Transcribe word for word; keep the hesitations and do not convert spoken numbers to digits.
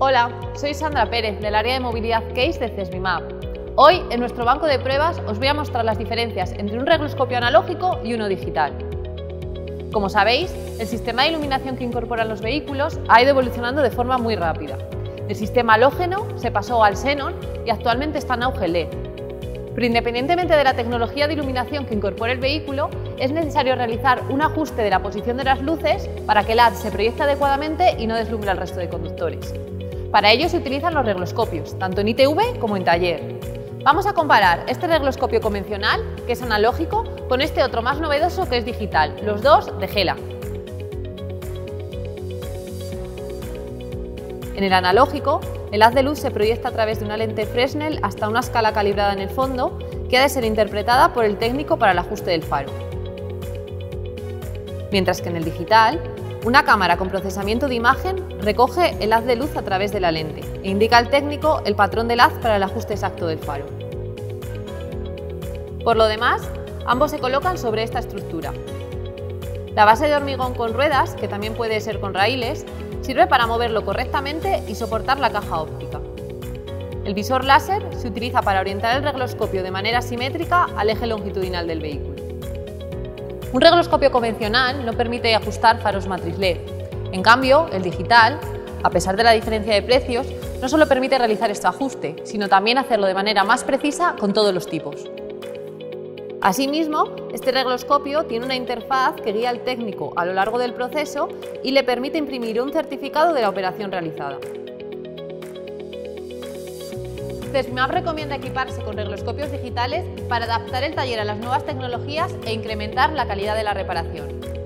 Hola, soy Sandra Pérez del área de movilidad Case de CESBIMAP. Hoy, en nuestro banco de pruebas, os voy a mostrar las diferencias entre un regloscopio analógico y uno digital. Como sabéis, el sistema de iluminación que incorporan los vehículos ha ido evolucionando de forma muy rápida. El sistema halógeno se pasó al xenón y actualmente está en auge el L E D. Pero independientemente de la tecnología de iluminación que incorpore el vehículo, es necesario realizar un ajuste de la posición de las luces para que el haz se proyecte adecuadamente y no deslumbre al resto de conductores. Para ello se utilizan los regloscopios, tanto en I T V como en taller. Vamos a comparar este regloscopio convencional, que es analógico, con este otro más novedoso que es digital, los dos de Gela. En el analógico, el haz de luz se proyecta a través de una lente Fresnel hasta una escala calibrada en el fondo que ha de ser interpretada por el técnico para el ajuste del faro. Mientras que en el digital, una cámara con procesamiento de imagen recoge el haz de luz a través de la lente e indica al técnico el patrón del haz para el ajuste exacto del faro. Por lo demás, ambos se colocan sobre esta estructura. La base de hormigón con ruedas, que también puede ser con raíles, sirve para moverlo correctamente y soportar la caja óptica. El visor láser se utiliza para orientar el regloscopio de manera simétrica al eje longitudinal del vehículo. Un regloscopio convencional no permite ajustar faros matriz L E D. En cambio, el digital, a pesar de la diferencia de precios, no solo permite realizar este ajuste, sino también hacerlo de manera más precisa con todos los tipos. Asimismo, este regloscopio tiene una interfaz que guía al técnico a lo largo del proceso y le permite imprimir un certificado de la operación realizada. CESBIMAP recomienda equiparse con regloscopios digitales para adaptar el taller a las nuevas tecnologías e incrementar la calidad de la reparación.